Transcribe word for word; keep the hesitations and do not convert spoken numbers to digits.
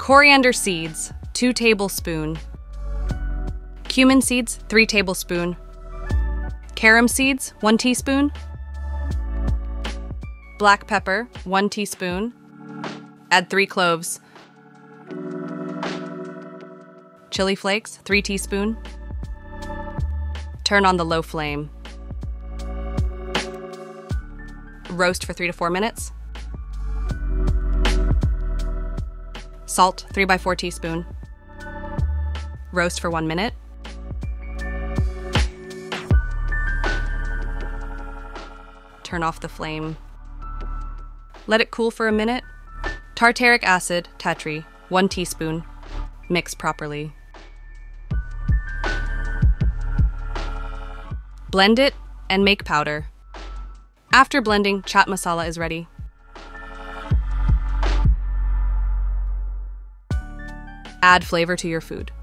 Coriander seeds, two tablespoons. Cumin seeds, three tablespoons. Carom seeds, one teaspoon. Black pepper, one teaspoon. Add three cloves. Chili flakes, three teaspoons. Turn on the low flame. Roast for three to four minutes. Salt, three by four teaspoons. Roast for one minute. Turn off the flame. Let it cool for a minute. Tartaric acid, tapestry, one teaspoon. Mix properly. Blend it and make powder. After blending, chaat masala is ready. Add flavor to your food.